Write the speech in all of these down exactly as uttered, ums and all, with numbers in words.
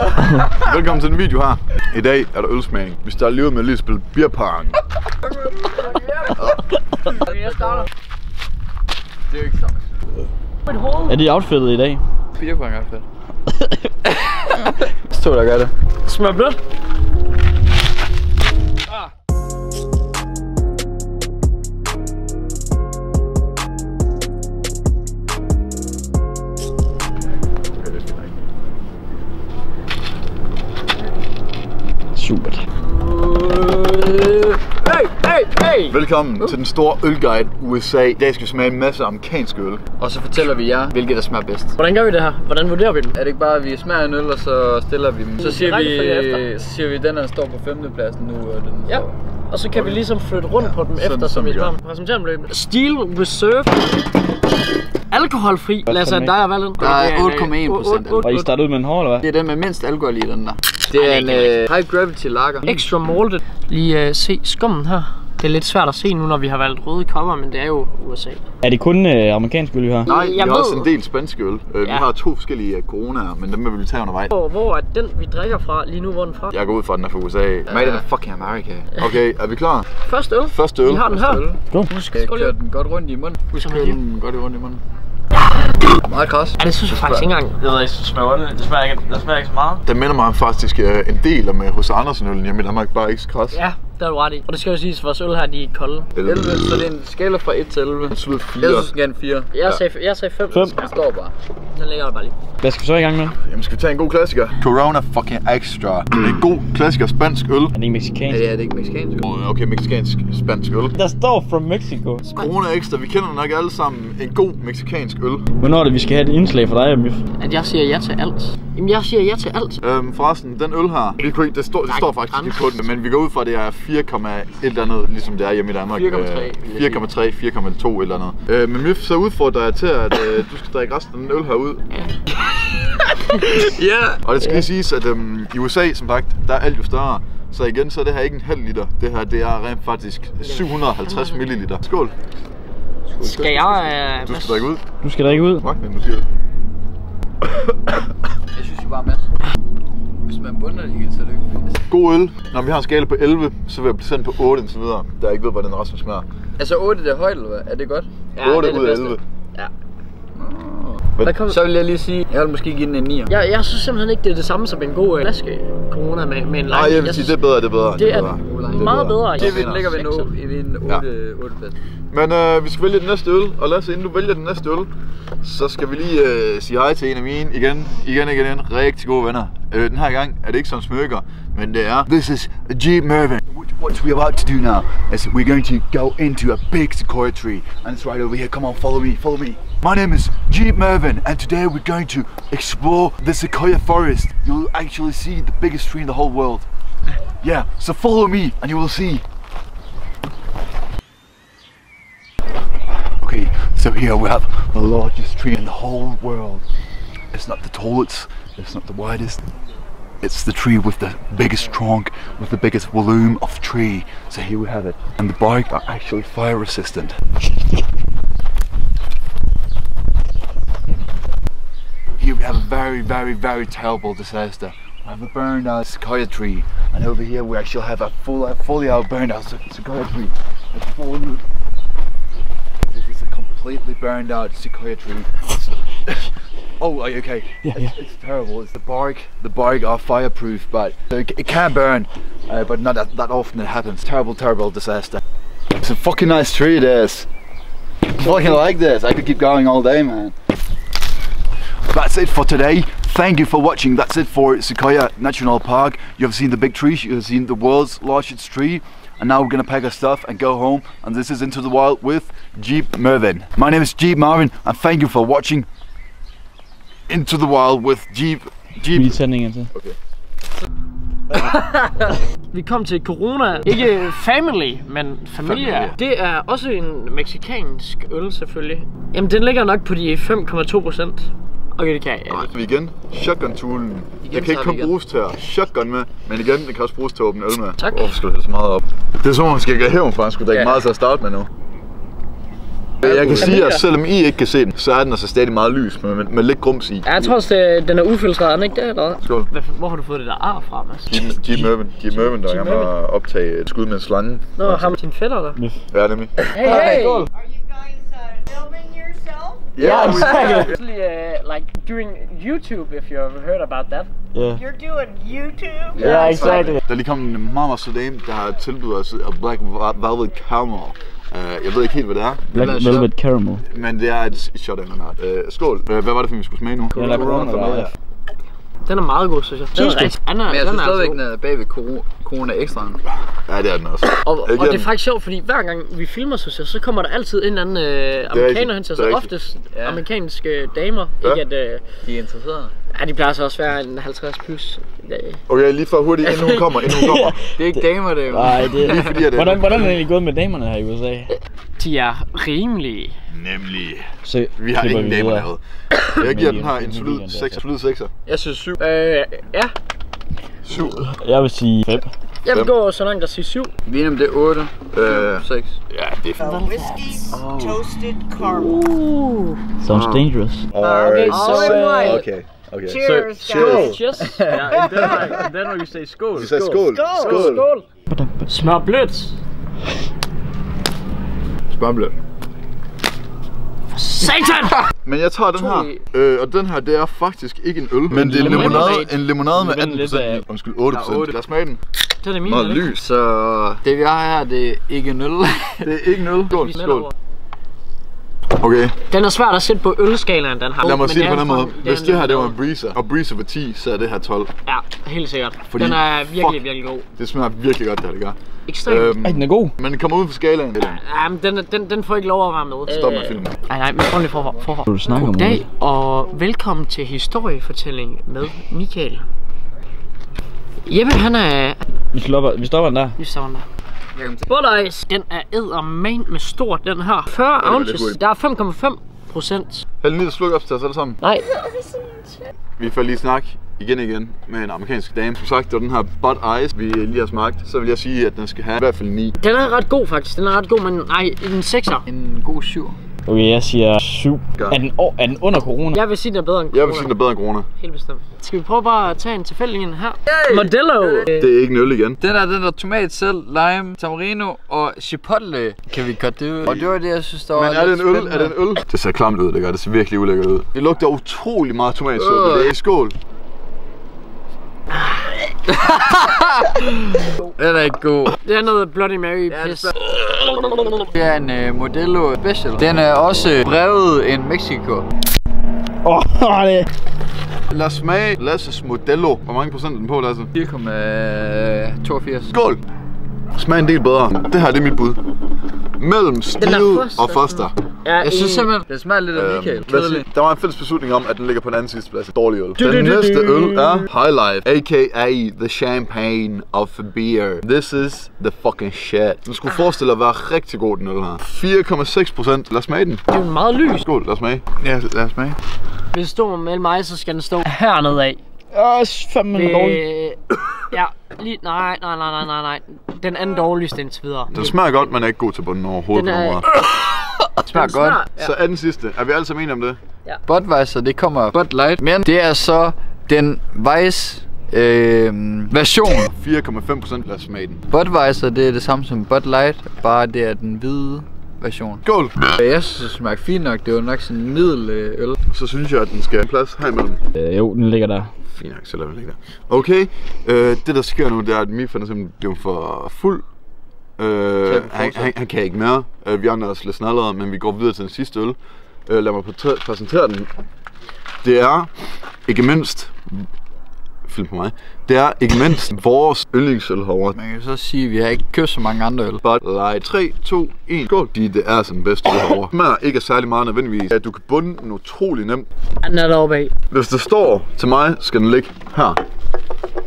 Velkommen til den video her. I dag er der ølsmagning. Vi starter lige ud med at lige spille beer pong. Okay, jeg starter. Det er jo ikke så. Er de outfittet i dag? Beer pong outfit. Stå der gør det. Smør blødt. Super. Hey, hey, hey! Velkommen til den store ølguide U S A. I dag skal vi smage en masse amerikansk øl. Og så fortæller vi jer, hvilket der smager bedst. Hvordan gør vi det her? Hvordan vurderer vi den? Er det ikke bare, at vi smager en øl, og så stiller vi dem? Så siger vi, så siger vi, at den her står på femtepladsen nu, og den ja. står... Og så kan vi ligesom flytte rundt ja, på dem sådan, efter, som vi smager. Præsenterer dem løbende. Steel Reserve. Alkoholfri. Lad os sige, dig og Valen. Der er otte komma en procent alkohol. Og I starter ud med en hård, eller hvad? Det er den med mindst alkohol i den der. Det er en uh, high gravity lager. Extra malted. Lige uh, se skummen her. Det er lidt svært at se nu, når vi har valgt røde cover, men det er jo U S A. Er det kun øh, amerikansk øl, vi har? Nej, vi jeg har ved... også en del spansk øl. Uh, vi ja. har to forskellige uh, coronaer, men dem vil vi tage undervejs. Hvor, hvor er den, vi drikker fra lige nu? Hvor er den fra? Jeg går ud fra, den er fra U S A. Made in fucking America. Okay, er vi klar? Første øl. Første øl. Vi har den her. Go. Husk at køre den godt rundt i munden. Husk at køre den godt rundt i munden. Meget kras. Ja, det synes jeg faktisk ikke engang. Jeg ved ikke, det smager det. Det smager ikke, det smager ikke så meget. Den minder mig faktisk uh, en del om H C Andersen-øllen hjemme i Danmark, bare ikke så kras. Ja, det er du ret i. Og det skal jo siges, at vores øl her, de er kolde. elleve, så det er en skala fra et til elleve. Den slutter fire. Jeg synes, den en fire. Jeg sagde, jeg sagde fem. Fem. Den står bare. Den ligger der bare lige. Hvad skal vi så i gang med? Jamen skal vi tage en god klassiker? Corona fucking extra. Det er en god klassiker spansk øl. Er det ikke mexicansk? Ja, det er ikke mexicansk. Okay, mexicansk spansk øl. Der står from Mexico. Corona extra, vi kender nok alle sammen en god mexicansk øl. Hvornår er det, vi skal have et indslag for dig, Mif? At jeg siger ja til alt. Jamen, jeg siger ja til alt. Øhm, forresten, den øl her, vi kunne ikke, det, står, det står faktisk ikke på den, men vi går ud fra, at det er fire komma et eller andet, ligesom det er hjemme i Danmark. fire komma tre. fire komma tre, fire komma to eller andet. Øh, men Mif, så udfordrer jeg til, at øh, du skal drikke resten af den øl her ud. Ja. Og det skal lige siges, at øhm, i U S A, som sagt, der er alt jo større. Så igen, så er det her ikke en halv liter. Det her, det er rent faktisk syv hundrede og halvtreds milliliter. Skål! Skal jeg... Øh, Du skal drikke ud. Du skal drikke ud. Magten, du siger det. Jeg synes jo bare masser. Hvis man bunder det helt, så er det ikke. God øl. Når vi har en skala på elleve, så vil jeg placere den på otte indtil videre. Der er ikke ved, hvordan resten smager. Altså otte, det er højt, eller hvad? Er det godt? ja, otte det er ud det af bedste. elleve. Ja. Hvad kom... Så vil jeg lige sige, jeg vil måske give den en nier. Jeg, jeg synes simpelthen ikke, det er det samme som en god øh, flaske Corona med, med en lime. Nej, jeg vil sige, det er bedre, det er bedre. Det er, bedre. meget bedre. Det vi ligger ved nu i en otte plads. Men øh, vi skal vælge den næste øl, og Lasse, inden du vælger den næste øl, så skal vi lige øh, sige hej til en af mine igen, igen, igen, igen, rigtig gode venner. Øh, den her gang er det ikke som smykker, men det er This is Jeep Mervin. What we're about to do now is we're going to go into a big sequoia tree, and it's right over here. Come on, follow me, follow me. My name is Jeep Mervin, and today we're going to explore the sequoia forest. You'll actually see the biggest tree in the whole world. Yeah, so follow me, and you will see. Okay, so here we have the largest tree in the whole world. It's not the tallest, it's not the widest. It's the tree with the biggest trunk, with the biggest volume of tree. So here we have it. And the bark are actually fire resistant. Here we have a very, very, very terrible disaster. We have a burned out sequoia tree. And over here we actually have a full, fully out burned out sequoia tree. It's fully... This is a completely burned out sequoia tree. Oh, are you okay? Yeah, it's, yeah. It's terrible. It's the bark. The bark are fireproof, but it, it can burn, uh, but not that, that often it happens. Terrible, terrible disaster. It's a fucking nice tree, it is. I fucking like this. I could keep going all day, man. That's it for today. Thank you for watching. That's it for Sequoia National Park. You have seen the big tree. You have seen the world's largest tree. And now we're gonna pack our stuff and go home. And this is Into the Wild with Jeep Mervin. My name is Jeep Marvin, and thank you for watching Into the Wild with Jeep. Jeep. Lige tændingen til. Okay. Vi kom til Corona. Ikke family, men familie. Familie. Det er også en mexicansk øl selvfølgelig. Jamen den ligger nok på de fem komma to procent. Okay, det kan jeg. Nej, vi igen. Shotgun-tulen. Den kan ikke tager kun vi igen. bruges til at shotgun med, men igen, den kan også bruges til at åbne øl med. Tak. Hvorfor skal du hælde så meget op? Det er som om, man skal ikke have hævn for, han skulle drikke Ja. meget til at starte med nu. Jeg kan sige, at selvom I ikke kan se den, så er den altså stadig meget lys, med, med, med lidt grums i. Ja, jeg tror også, det, den er ufiltreret, er den ikke det, eller hvad? Skål. Hvad, hvor har du fået det der ar fra, Mads? Jim Mervin, Jim Mervin, der er med at optage et skud med en slange. Nå, ham din fætter der? Ja, nemlig. Hey, hey! Are you guys uh, filming yourself? Yeah, exactly. Actually, uh, like doing YouTube, if you ever heard about that. Yeah. You're doing YouTube? Yeah, exactly. Der er lige kommet en meget, meget sød dame, der har tilbudt os et Black Velvet Caramel. Uh, jeg ved ikke helt, hvad det er. Black Velvet Caramel. Men det er et shot af en art. Uh, skål. Uh, hvad var det for, vi skulle smage nu? Det er la corona, der er. Den er meget god, synes jeg. Synes du? Den er, Men jeg den synes er stadigvæk, altså den er bagved Corona Extraen. Ja, det er den også. Og, og giver det er den. faktisk sjovt, fordi hver gang vi filmer, synes jeg, så kommer der altid en eller anden øh, amerikaner hen til os. Det er Oftest Ja. amerikanske damer. Ja. Ikke at, øh, De er interesserede. ja, de plejer så også at være en halvtreds plus. Øh, Okay, lige for hurtigt, inden hun kommer, inden hun kommer. Det er ikke damer, det er jo. Nej, det er Lige fordi, at det hvordan, hvordan er det egentlig gået med damerne her i U S A? de er rimelige. Nemlig. Så Vi har klipper ingen vi damer videre. lavet. Jeg giver den her en Men- solid men- sekser. Solid sekser. Jeg synes syv. Øh, ja, syv. Jeg vil sige fem. jeg vil Fem. gå så langt at sige syv. Vi er enige om det er otte. Øh, seks. Ja, det er fint. Uh, whiskey toasted caramel. Uh. Sounds dangerous. Okay, so, uh, Okay, okay. Cheers, guys. cheers. Cheers. Ja, in Denmark, in Denmark we say skål. Vi sagde skål. Skål. Skål. Skål. Smør blødt. Spørmblød. Satan! Men jeg tager den her, øh, og den her, det er faktisk ikke en øl, men det er en Lemonade. limonade, en limonade med Den atten lidt af- procent i. Undskyld, otte procent. Lad os smage den. Det er det min, Meget er det? lys. Så det vi har her, det er ikke en øl. Det er ikke en øl. Skål, Vi smelter skål. over. Okay, Den er svært at sætte på ølskalaen, den her. lad mig Men sige det på er den måde. fucking- Hvis er det her, en det var en limonade. breezer, og breezer var ti, så er det her tolv. Ja, helt sikkert. Fordi- Den er virkelig, fuck. virkelig god. Det smager virkelig godt, det her, det gør. Ekstremt. Øhm, Ej, den er god. men den kommer ud fra skalaen. Ja, men den, er- den, den får ikke lov at være med. Stop med filmen. Nej, nej, men prøv lige forfra. forfra. Du snakker om Goddag og velkommen til historiefortælling med Michael. Jeppe, han er... Vi stopper, vi stopper den der. Vi står der. Bulleyes, den er edderman med stort, den her. fyrre det er lidt ounces. hurtigt. Der er fem komma fem procent. Hæld lige et sluk op til os alle sammen. Nej. Vi får lige snak igen og igen med en amerikansk dame. Som sagt, det var den her Bud Ice, vi lige har smagt. Så vil jeg sige, at den skal have i hvert fald ni. Den er ret god faktisk. Den er ret god, men nej, en sekser. En god syv. Okay, jeg siger syv. Gør. Er den, oh, er den under corona? Jeg vil sige, den er bedre end Jeg vil corona. sige, den er bedre end corona. Helt bestemt. Skal vi prøve bare at tage en tilfældig en her? Modelo. Det er ikke en øl igen. Den er den der tomat selv, lime, tamarino og chipotle. Kan vi godt det ud? Og det var det, jeg synes, der var Men er det lidt en øl? spændende. Er det en øl? Det ser klamt ud, det gør. Det ser virkelig ulækkert ud. Det lugter utrolig meget tomatsuppe. Øh. Det er i skål. Den er ikke god. Det er noget Bloody Mary Ja, det pis. Det er en uh, Modelo Special. Den er også brevet in Mexico. Åh, oh, det. Lad os smage Lasses Modelo. Hvor mange procent er den på, Lasse? fire komma toogfirs. Skål! Smag en del bedre. Det her, det er mit bud. Mellem Steel Foster. og Foster. Ja, Jeg synes en- simpelthen, det smager lidt af Øhm, Michael. hvad siger- Kedeligt. der var en fælles beslutning om, at den ligger på den anden sidste plads. Dårlig øl. du, Den du, næste du. øl er High Life, a k a the champagne of beer. This is the fucking shit. Den skulle forestille at være rigtig god, den øl her. fire komma seks procent. Lad os smage den. Det er jo meget lys. Skål, lad os smage. Ja, lad os smage. Hvis det står mellem mig, så skal den stå hernede af. Åh, fandme en dårlig. Øh, ja, lige, nej, nej, nej, nej, nej, nej. Den anden dårligste indtil videre. Den smager godt, men er ikke god til bunden overhovedet. Den er- Den Det smager Den godt. Ja. Så er den sidste. Er vi alle sammen enige om det? Budweiser, det kommer Bud Light. Men det er så den Weiss øh, version. fire komma fem procent. Lad os smage den. Budweiser, det er det samme som Bud Light, bare det er den hvide version. Skål! Jeg synes, det smager fint nok. Det var nok sådan en middel øh, øl. Så synes jeg, at den skal have plads her imellem. Øh, jo, den ligger der. Fint nok, så lader vi ligge der. Okay, øh, det der sker nu, det er, at Mif er simpelthen blevet for fuld. Øh, han, han, han kan ikke mere. Øh, vi andre er også lidt snallere, men vi går videre til den sidste øl. Øh, lad mig præ- præsentere den. Det er ikke mindst... Film på mig. Det er ikke mindst vores yndlingsøl herovre. Man kan så sige, at vi har ikke købt så mange andre øl. Bud Light. tre, to, et. Skål. Fordi det er sådan den bedste øl herovre. Det smager ikke særlig meget nødvendigvis. At du kan bunde den utrolig nemt. Den er deroppe af. Hvis det står til mig, skal den ligge her.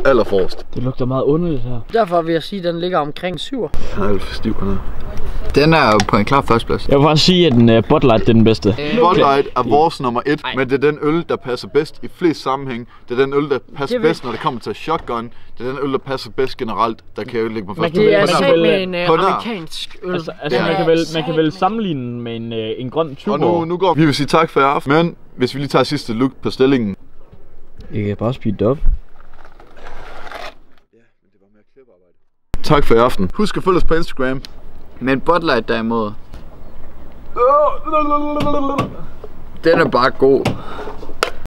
allerforrest. Det lugter meget underligt her. Derfor vil jeg sige, at den ligger omkring syv. Han er alt for stiv, han er. Den er jo på en klar førsteplads. Jeg vil bare sige, at den uh, Bud Light det er den bedste. Bud Light er vores nummer et, men det er den øl, der passer bedst i flest sammenhæng. Det er den øl, der passer Det vil- bedst, når det kommer til shotgun. Det er den øl, der passer bedst generelt, der kan jo ligge på første. kan Det er man sagt kan med vælge- en uh, på nær. amerikansk øl. Altså, altså Ja. man, kan vel, man kan vel sammenligne den med en, uh, en grøn Og Tuborg. nu, nu går vi vil sige tak for i aften, men hvis vi lige tager sidste look på stillingen. I kan bare speede op. Tak for i aften. Husk at følge os på Instagram. Men Bud Light derimod, den er bare god.